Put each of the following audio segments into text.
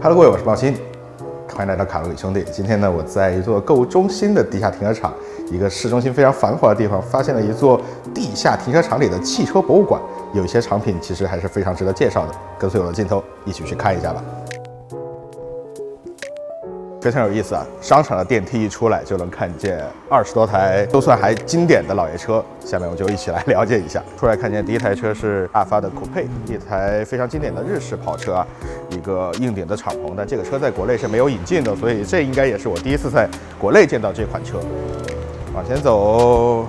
Hello， 各位，我是茂新，欢迎来到卡路里兄弟。今天呢，我在一座购物中心的地下停车场，一个市中心非常繁华的地方，发现了一座地下停车场里的汽车博物馆。有一些藏品其实还是非常值得介绍的，跟随我的镜头一起去看一下吧。非常有意思啊！商场的电梯一出来就能看见20多台都算还经典的老爷车，下面我就一起来了解一下。出来看见第一台车是大发的酷配，一台非常经典的日式跑车啊，一个硬顶的敞篷，但这个车在国内是没有引进的，所以这应该也是我第一次在国内见到这款车。往前走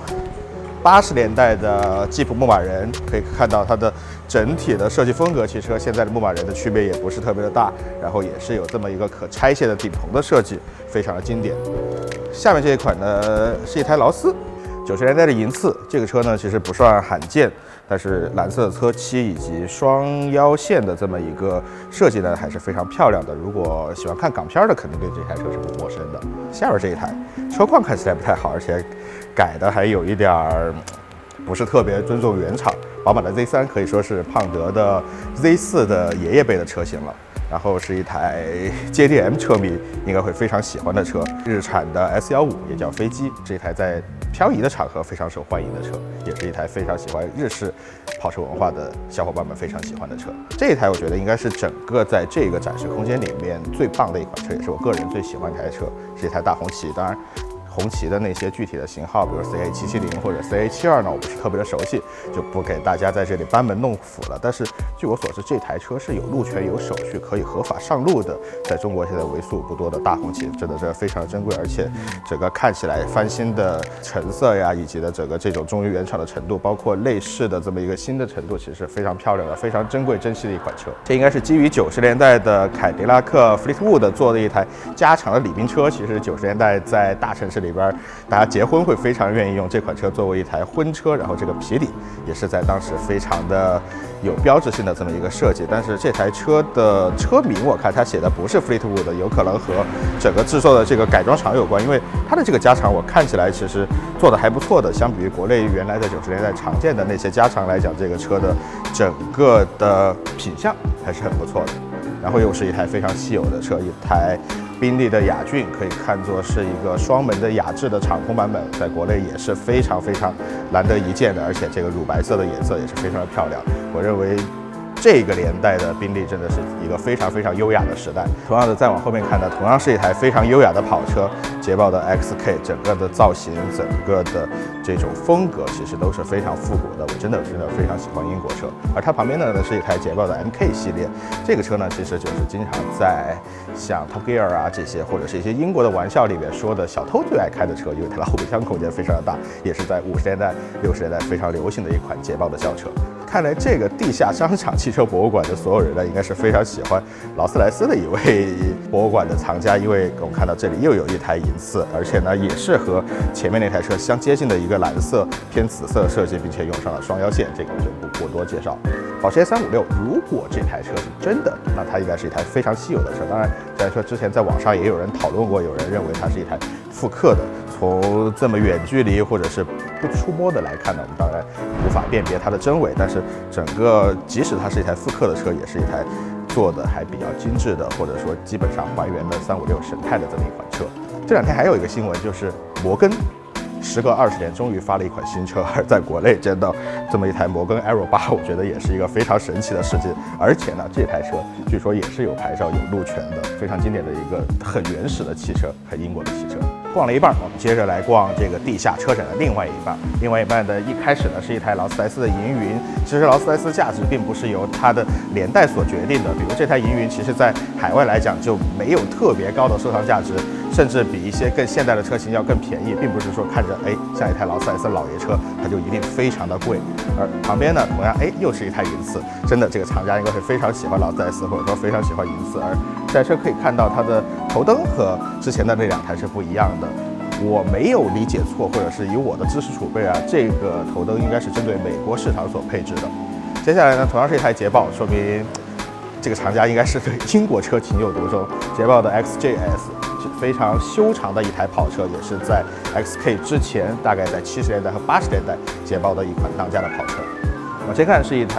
，80年代的吉普牧马人，可以看到它的整体的设计风格，其实和现在的牧马人的区别也不是特别的大，然后也是有这么一个可拆卸的顶棚的设计，非常的经典。下面这一款呢是一台劳斯，90年代的银刺，这个车呢其实不算罕见，但是蓝色的车漆以及双腰线的这么一个设计呢还是非常漂亮的。如果喜欢看港片的，肯定对这台车是不陌生的。下面这一台车况看起来不太好，而且改的还有一点儿不是特别尊重原厂。宝马的 Z3 可以说是胖德的 Z4 的爷爷辈的车型了。然后是一台 JDM 车迷应该会非常喜欢的车，日产的 S15，也叫飞机，这一台在漂移的场合非常受欢迎的车，也是一台非常喜欢日式跑车文化的小伙伴们非常喜欢的车。这一台我觉得应该是整个在这个展示空间里面最棒的一款车，也是我个人最喜欢的一台车，是一台大红旗。当然红旗的那些具体的型号，比如 CA770 或者 CA72呢，我不是特别的熟悉，就不给大家在这里班门弄斧了。但是据我所知，这台车是有路权、有手续，可以合法上路的。在中国现在为数不多的大红旗，真的是非常珍贵，而且整个看起来翻新的成色呀，以及的整个这种忠于原厂的程度，包括内饰的这么一个新的程度，其实非常漂亮的，非常珍贵珍惜的一款车。这应该是基于90年代的凯迪拉克 Fleetwood 做的一台加长的礼宾车。其实90年代在大城市里边，大家结婚会非常愿意用这款车作为一台婚车，然后这个皮底也是在当时非常的有标志性的这么一个设计。但是这台车的车名我看它写的不是 Fleetwood， 有可能和整个制作的这个改装厂有关，因为它的这个加长我看起来其实做的还不错的，相比于国内原来在90年代常见的那些加长来讲，这个车的整个的品相还是很不错的。然后又是一台非常稀有的车，一台宾利的雅骏，可以看作是一个双门的雅致的敞篷版本，在国内也是非常非常难得一见的，而且这个乳白色的颜色也是非常的漂亮。我认为这个年代的宾利真的是一个非常非常优雅的时代。同样的，再往后面看的，同样是一台非常优雅的跑车，捷豹的 XK， 整个的造型，整个的这种风格其实都是非常复古的。我真的非常喜欢英国车。而它旁边呢是一台捷豹的 MK 系列，这个车呢其实就是经常在像 Top Gear 啊这些，或者是一些英国的玩笑里面说的小偷最爱开的车，因为它的后备箱空间非常的大，也是在50年代、60年代非常流行的一款捷豹的轿车。看来这个地下商场汽车博物馆的所有人呢，应该是非常喜欢劳斯莱斯的一位博物馆的藏家，因为我们看到这里又有一台银刺，而且呢也是和前面那台车相接近的一个蓝色偏紫色的设计，并且用上了双腰线，这个我就不过多介绍。保时捷356，如果这台车是真的，那它应该是一台非常稀有的车。当然，这台车之前在网上也有人讨论过，有人认为它是一台复刻的。从这么远距离或者是不触摸的来看呢，我们当然无法辨别它的真伪，但是整个即使它是一台复刻的车，也是一台做的还比较精致的，或者说基本上还原了356神态的这么一款车。这两天还有一个新闻，就是摩根时隔20年终于发了一款新车，而在国内见到这么一台摩根 Aero 8，我觉得也是一个非常神奇的事情。而且呢，这台车据说也是有牌照、有路权的，非常经典的一个很原始的汽车，很英国的汽车。逛了一半，我们接着来逛这个地下车展的另外一半。另外一半的一开始呢是一台劳斯莱斯的银云，其实劳斯莱斯价值并不是由它的年代所决定的。比如这台银云，其实在海外来讲就没有特别高的收藏价值，甚至比一些更现代的车型要更便宜，并不是说看着像一台劳斯莱斯老爷车，它就一定非常的贵。而旁边呢，同样又是一台银刺，真的这个厂家应该会非常喜欢劳斯莱斯，或者说非常喜欢银刺。而这台车可以看到它的头灯和之前的那两台是不一样的。我没有理解错，或者是以我的知识储备啊，这个头灯应该是针对美国市场所配置的。接下来呢，同样是一台捷豹，说明这个厂家应该是对英国车情有独钟。捷豹的 XJS 是非常修长的一台跑车，也是在 XK 之前，大概在70年代和80年代捷豹的一款当家的跑车。往前看是一台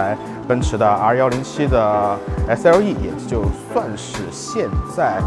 奔驰的 R107的 SLE， 也就算是现在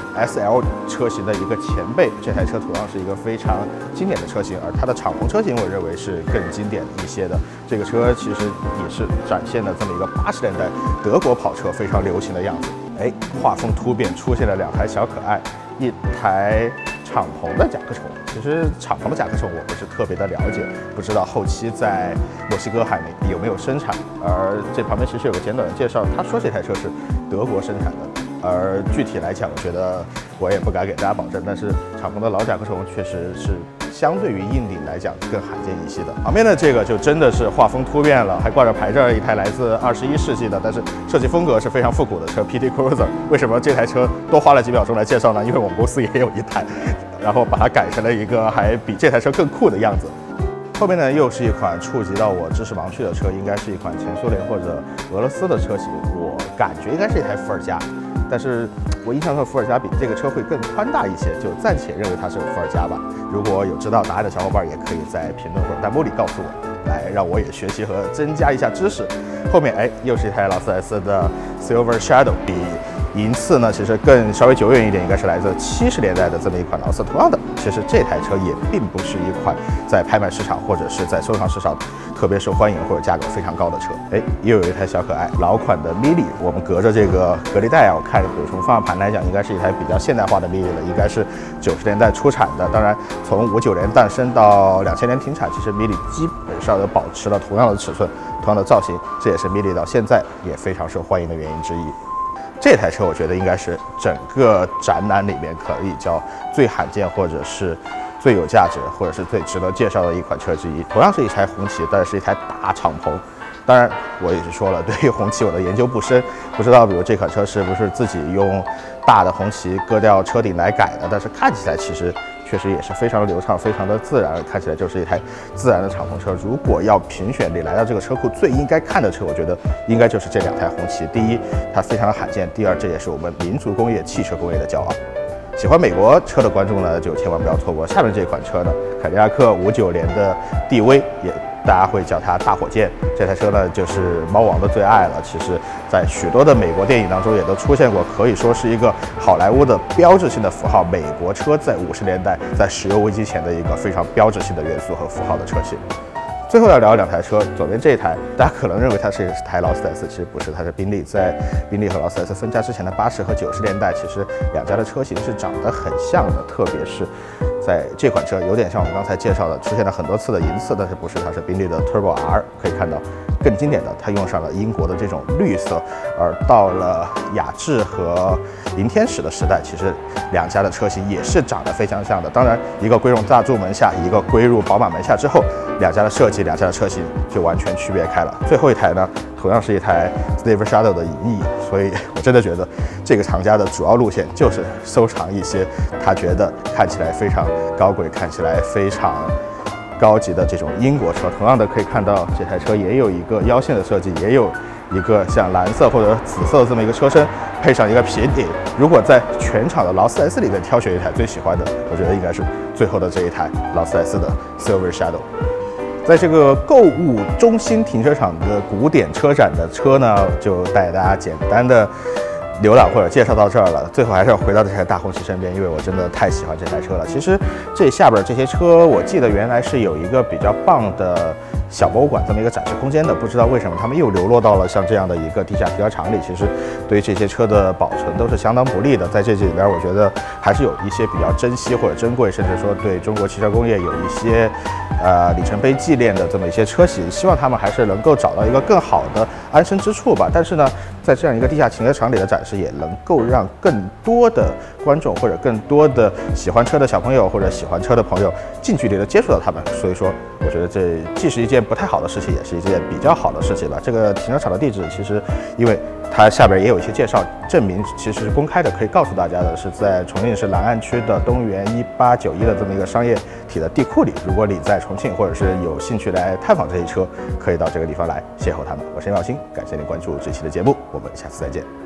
SL 车型的一个前辈。这台车同样是一个非常经典的车型，而它的敞篷车型我认为是更经典一些的。这个车其实也是展现了这么一个80年代德国跑车非常流行的样子。哎，画风突变，出现了2台小可爱，一台敞篷的甲壳虫。其实敞篷的甲壳虫我不是特别的了解，不知道后期在墨西哥海有没有生产。而这旁边其实有个简短的介绍，他说这台车是德国生产的。而具体来讲，我觉得我也不敢给大家保证，但是敞篷的老甲壳虫确实是相对于硬顶来讲更罕见一些的。旁边的这个就真的是画风突变了，还挂着牌照，一台来自21世纪的，但是设计风格是非常复古的车 PT Cruiser。为什么这台车多花了几秒钟来介绍呢？因为我们公司也有一台，然后把它改成了一个还比这台车更酷的样子。后面呢，又是一款触及到我知识盲区的车，应该是一款前苏联或者俄罗斯的车型，我感觉应该是一台伏尔加。但是我印象中伏尔加比这个车会更宽大一些，就暂且认为它是伏尔加吧。如果有知道答案的小伙伴，也可以在评论或者弹幕里告诉我，来让我也学习和增加一下知识。后面哎，又是一台劳斯莱斯的 Silver Shadow， 比银次呢其实更稍微久远一点，应该是来自70年代的这么一款劳斯。同样的，其实这台车也并不是一款在拍卖市场或者是在收藏市场特别受欢迎或者价格非常高的车。哎，又有一台小可爱，老款的 Mini， 我们隔着这个隔离带啊，我看比如从方向盘来讲，应该是一台比较现代化的 Mini 了，应该是90年代出产的。当然，从59年诞生到2000年停产，其实 Mini 基本上都保持了同样的尺寸、同样的造型，这也是 Mini 到现在也非常受欢迎的原因之一。这台车我觉得应该是整个展览里面可以叫最罕见，或者是最有价值，或者是最值得介绍的一款车之一。同样是一台红旗，但是一台大敞篷。当然，我也是说了，对于红旗我的研究不深，不知道比如这款车是不是自己用大的红旗割掉车顶来改的，但是看起来其实确实也是非常流畅，非常的自然，看起来就是一台自然的敞篷车。如果要评选你来到这个车库最应该看的车，我觉得应该就是这2台红旗。第一，它非常的罕见；第二，这也是我们民族工业汽车工业的骄傲。喜欢美国车的观众呢，就千万不要错过下面这款车呢，凯迪拉克59年的帝威，也大家会叫它大火箭。这台车呢，就是猫王的最爱了。其实，在许多的美国电影当中也都出现过，可以说是一个好莱坞的标志性的符号。美国车在50年代在石油危机前的一个非常标志性的元素和符号的车型。最后要聊2台车，左边这一台，大家可能认为它是台劳斯莱斯，其实不是，它是宾利。在宾利和劳斯莱斯分家之前的80和90年代，其实2家的车型是长得很像的，特别是在这款车有点像我们刚才介绍的，出现了很多次的银次，但是不是，它是宾利的 Turbo R。可以看到更经典的，它用上了英国的这种绿色。而到了雅致和银天使的时代，其实2家的车型也是长得非常像的。当然，一个归入大众门下，一个归入宝马门下之后，2家的设计、2家的车型就完全区别开了。最后一台呢，同样是一台 Silver Shadow 的银翼，所以我真的觉得这个厂家的主要路线就是收藏一些他觉得看起来非常高贵、看起来非常高级的这种英国车。同样的，可以看到这台车也有一个腰线的设计，也有一个像蓝色或者紫色的这么一个车身，配上一个皮顶。如果在全场的劳斯莱斯里面挑选一台最喜欢的，我觉得应该是最后的这一台劳斯莱斯的 Silver Shadow。在这个购物中心停车场的古典车展的车呢，就带大家简单的浏览或者介绍到这儿了。最后还是要回到这台大红旗身边，因为我真的太喜欢这台车了。其实这下边这些车，我记得原来是有一个比较棒的小博物馆这么一个展示空间的，不知道为什么他们又流落到了像这样的一个地下停车场里。其实对于这些车的保存都是相当不利的。在这里边，我觉得还是有一些比较珍惜或者珍贵，甚至说对中国汽车工业有一些里程碑纪念的这么一些车型，希望他们还是能够找到一个更好的安身之处吧。但是呢，在这样一个地下停车场里的展示，也能够让更多的观众或者更多的喜欢车的小朋友或者喜欢车的朋友近距离的接触到他们。所以说，我觉得这既是一件不太好的事情，也是一件比较好的事情了。这个停车场的地址其实，因为它下边也有一些介绍，证明其实是公开的，可以告诉大家的是在重庆市南岸区的东园1891的这么一个商业体的地库里。如果你在重庆或者是有兴趣来探访这些车，可以到这个地方来邂逅他们。我是杨小新，感谢您关注这期的节目，我们下次再见。